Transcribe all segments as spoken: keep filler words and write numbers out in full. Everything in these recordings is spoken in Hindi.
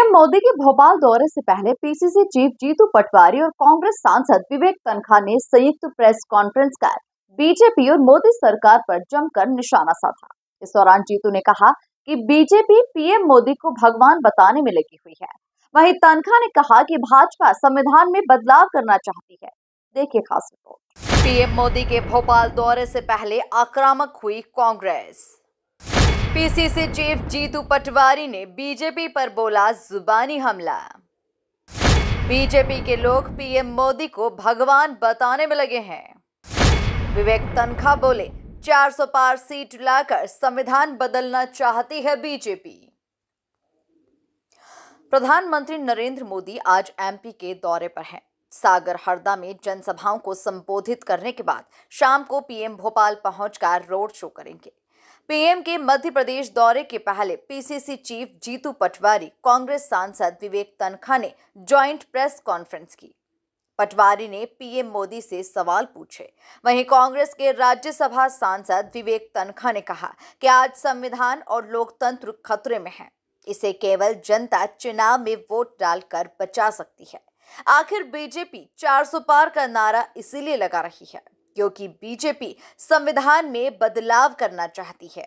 पीएम मोदी के भोपाल दौरे से पहले पीसीसी चीफ जीतू पटवारी और कांग्रेस सांसद विवेक तनखा ने संयुक्त प्रेस कॉन्फ्रेंस कर बीजेपी और मोदी सरकार पर जमकर निशाना साधा। इस दौरान जीतू ने कहा कि बीजेपी पीएम मोदी को भगवान बताने में लगी हुई है। वहीं तनखा ने कहा कि भाजपा संविधान में बदलाव करना चाहती है। देखिए खास रिपोर्ट। पीएम मोदी के भोपाल दौरे से पहले आक्रामक हुई कांग्रेस। पीसीसी चीफ जीतू पटवारी ने बीजेपी पर बोला जुबानी हमला। बीजेपी के लोग पीएम मोदी को भगवान बताने में लगे हैं। विवेक तनखा बोले चार सौ पार सीट लाकर संविधान बदलना चाहती है बीजेपी। प्रधानमंत्री नरेंद्र मोदी आज एमपी के दौरे पर हैं। सागर हरदा में जनसभाओं को संबोधित करने के बाद शाम को पीएम भोपाल पहुंचकर रोड शो करेंगे। पीएम के मध्य प्रदेश दौरे के पहले पीसीसी चीफ जीतू पटवारी, कांग्रेस सांसद विवेक तनखा ने जॉइंट प्रेस कॉन्फ्रेंस की। पटवारी ने पीएम मोदी से सवाल पूछे। वहीं कांग्रेस के राज्यसभा सांसद विवेक तनखा ने कहा कि आज संविधान और लोकतंत्र खतरे में है। इसे केवल जनता चुनाव में वोट डालकर बचा सकती है। आखिर बीजेपी चार सौ पार का नारा इसीलिए लगा रही है क्योंकि बीजेपी संविधान में बदलाव करना चाहती है।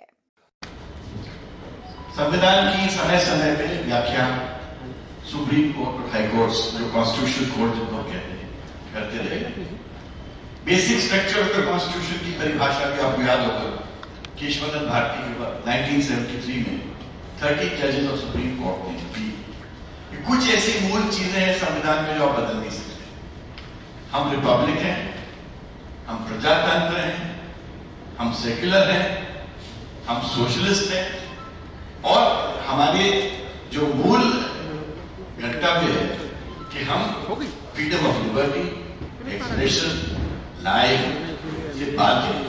संविधान की समय समय पे व्याख्या सुप्रीम कोर्ट और हाई कोर्ट जो कॉन्स्टिट्यूशन कोर्ट जो कहते हैं करते रहे। Basic structure of the constitution की परिभाषा भी आपको याद होगा। केशवनंद भारती के बाद उन्नीस सौ तिहत्तर में तीस जजेस ऑफ सुप्रीम कोर्ट ने दी। कुछ ऐसी मूल चीजें हैं संविधान में जो आप बदल नहीं सकते। हम रिपब्लिक हैं, हम प्रजातंत्र हैं, हम सेक्युलर हैं, हम सोशलिस्ट हैं और हमारे जो मूल गंतव्य है कि हम freedom of liberty, expression, life ये बात है।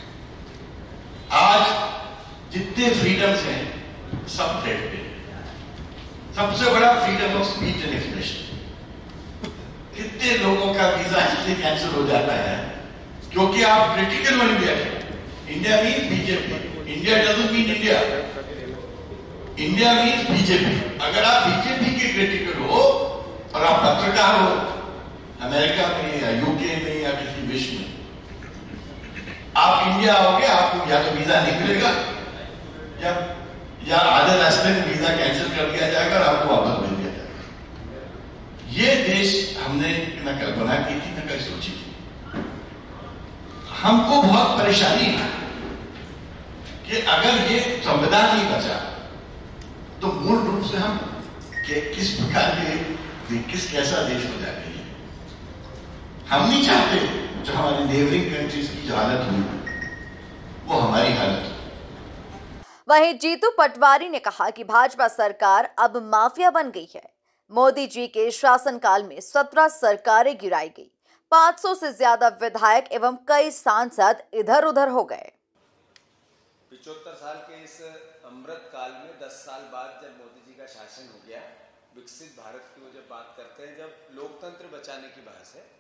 आज जितने फ्रीडम्स हैं सब थ्रेट पे। सबसे बड़ा freedom of speech and expression. कितने लोगों का वीजा इसलिए कैंसिल हो जाता है क्योंकि आप क्रिटिकल हो इंडिया के। India means BJP, India doesn't mean India. India means BJP. अगर आप बीजेपी के क्रिटिकल हो और आप पत्रकार हो अमेरिका में या यूके में या किसी विश्व में, आप इंडिया आओगे, आपको या तो वीजा नहीं मिलेगा या या आधे रास्ते में वीजा कैंसिल कर दिया जाएगा और आपको वापस भेज दिया जाएगा। ये देश हमने न कल्पना की थी न कभी सोची थी। हमको बहुत परेशानी है कि अगर ये संविधान नहीं बचा तो मूल रूप से हम कि किस प्रकार के किस कैसा देश हो जाएगा। ये हम नहीं चाहते जो हमारी नेबरिंग कंट्रीज की जो हालत हुई वो हमारी हालत हुई। वहीं जीतू पटवारी ने कहा कि भाजपा सरकार अब माफिया बन गई है। मोदी जी के शासनकाल में सत्रह सरकारें गिराई गई, पाँच सौ से ज्यादा विधायक एवं कई सांसद इधर उधर हो गए। पिछहत्तर साल के इस अमृत काल में दस साल बाद जब मोदी जी का शासन हो गया, विकसित भारत की वो जब बात करते हैं, जब लोकतंत्र बचाने की बहस है,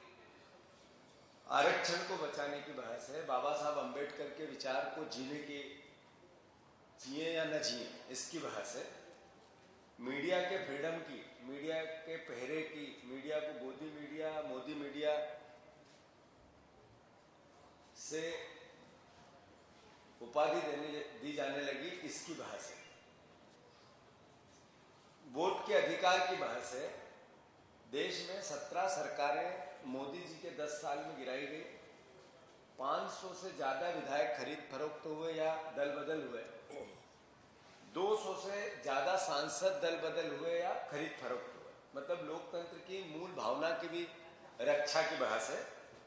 आरक्षण को बचाने की बहस है, बाबा साहब अम्बेडकर के विचार को जीने की जिए या न जिए इसकी बहस है, मीडिया के फ्रीडम की, मीडिया के पहरे की, मीडिया को गोदी मीडिया, मोदी मीडिया से उपाधि देने दी जाने लगी इसकी बहस है, वोट के अधिकार की बहस है। देश में सत्रह सरकारें मोदी जी के दस साल में गिराई गई, पाँच सौ से ज्यादा विधायक खरीद फरोख्त हुए या दल बदल हुए, दो सौ से ज्यादा सांसद दल बदल हुए या खरीद फरोख्त हुए। मतलब लोकतंत्र की मूल भावना की भी रक्षा की बहस है।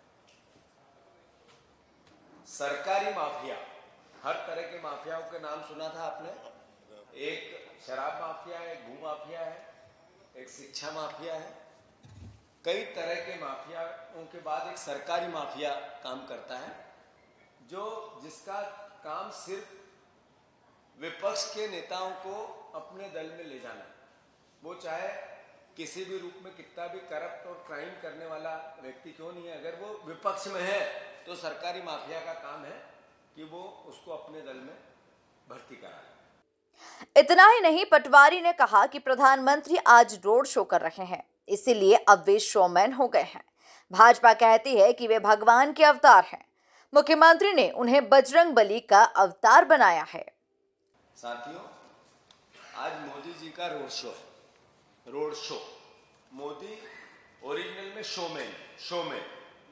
सरकारी माफिया, हर तरह के माफियाओं के नाम सुना था आपने। एक शराब माफिया है, एक भू माफिया है, एक शिक्षा माफिया है। कई तरह के माफियाओं के बाद एक सरकारी माफिया काम करता है, जो जिसका काम सिर्फ विपक्ष के नेताओं को अपने दल में ले जाना। वो चाहे किसी भी रूप में कितना भी करप्ट और क्राइम करने वाला व्यक्ति क्यों नहीं है, अगर वो विपक्ष में है तो सरकारी माफिया का काम है कि वो उसको अपने दल में भर्ती कराए। इतना ही नहीं, पटवारी ने कहा कि प्रधानमंत्री आज रोड शो कर रहे हैं, इसीलिए अब वे शोमैन हो गए हैं। भाजपा कहती है कि वे भगवान के अवतार हैं। मुख्यमंत्री ने उन्हें बजरंग बली का अवतार बनाया है। साथियों, आज मोदी जी का रोड शो है। रोड शो मोदी ओरिजिनल में शोमैन शोमैन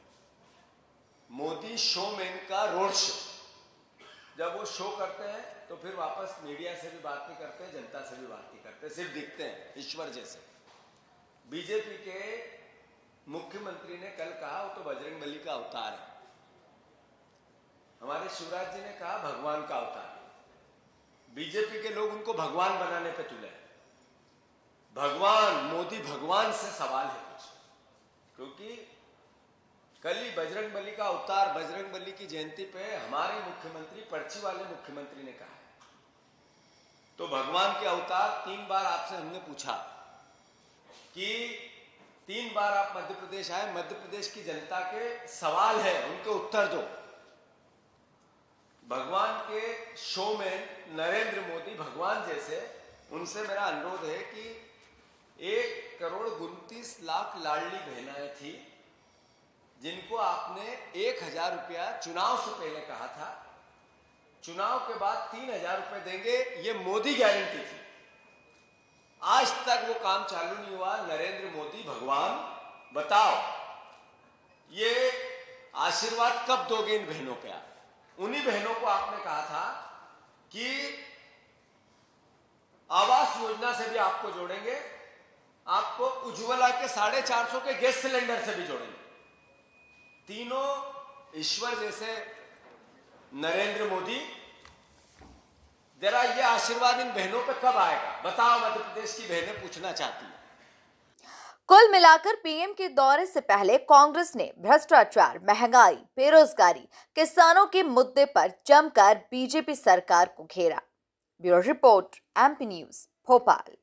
मोदी शोमैन का रोड शो। जब वो शो करते हैं तो फिर वापस मीडिया से भी बात नहीं करते, जनता से भी बात नहीं करते, सिर्फ दिखते हैं ईश्वर जैसे। बीजेपी के मुख्यमंत्री ने कल कहा वो तो बजरंग बली का अवतार है। हमारे शिवराज जी ने कहा भगवान का अवतार है। बीजेपी के लोग उनको भगवान बनाने पे तुले। भगवान मोदी भगवान से सवाल है कुछ, क्योंकि कल ही बजरंग बली का अवतार, बजरंग बली की जयंती पे हमारे मुख्यमंत्री, पर्ची वाले मुख्यमंत्री ने कहा है। तो भगवान के अवतार तीन बार आपसे हमने पूछा कि तीन बार आप मध्य प्रदेश आए, मध्य प्रदेश की जनता के सवाल है, उनके उत्तर दो। भगवान के शो में नरेंद्र मोदी भगवान जैसे, उनसे मेरा अनुरोध है कि एक करोड़ उनतीस लाख लाडली बहनाएं थी जिनको आपने एक हजार रुपया चुनाव से पहले कहा था, चुनाव के बाद तीन हजार रुपए देंगे, ये मोदी गारंटी थी। आज तक वो काम चालू नहीं हुआ। नरेंद्र मोदी भगवान, बताओ ये आशीर्वाद कब दोगे इन बहनों पे आप? उन्हीं बहनों को आपने कहा था कि आवास योजना से भी आपको जोड़ेंगे, आपको उज्ज्वला के साढ़े चार सौ के गैस सिलेंडर से भी जोड़ेंगे। तीनों ईश्वर जैसे नरेंद्र मोदी, जरा ये आशीर्वाद इन बहनों पे कब आएगा बताओ, मध्य प्रदेश की बहनें पूछना चाहती हैं। कुल मिलाकर पीएम के दौरे से पहले कांग्रेस ने भ्रष्टाचार, महंगाई, बेरोजगारी, किसानों के मुद्दे पर जमकर बीजेपी सरकार को घेरा। Bureau report, MP news, Bhopal.